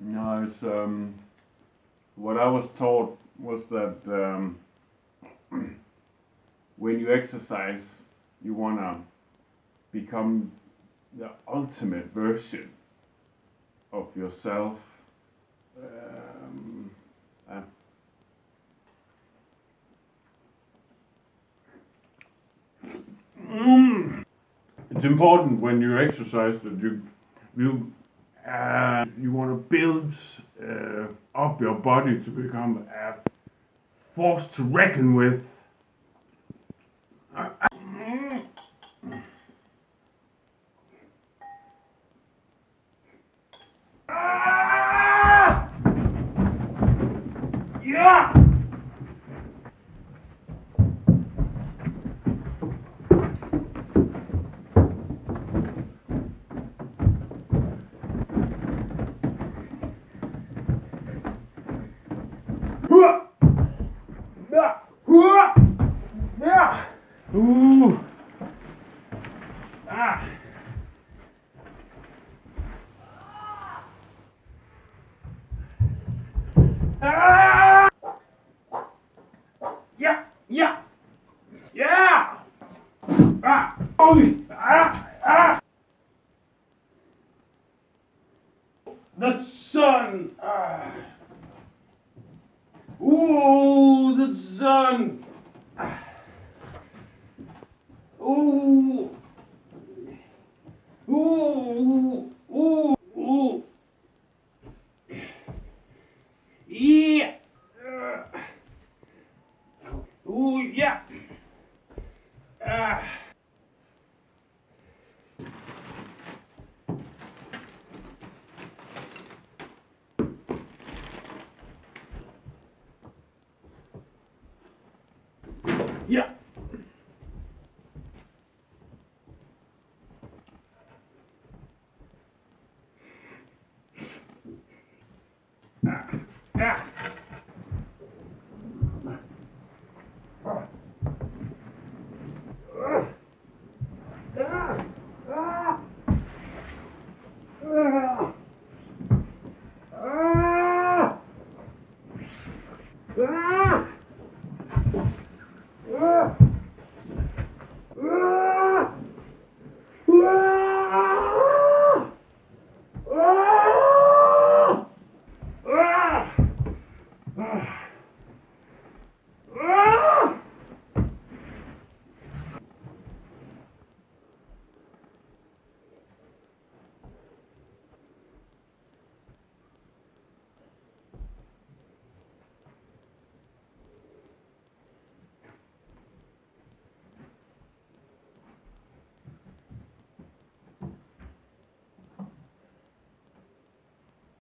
No, it's, what I was taught was that when you exercise, you want to become the ultimate version of yourself. Uh, it's important when you exercise that you want to build up your body to become a force to reckon with. Yeah! Ooh. Ah. Ah. Yeah. Yeah. Yeah. Ah. Oh. Ah. Ah. The sun. Ah. Ooh, the sun. Ah. Ooh. Ooh. Ooh. Ooh. Yeah. Ooh, yeah. Ah. Yeah.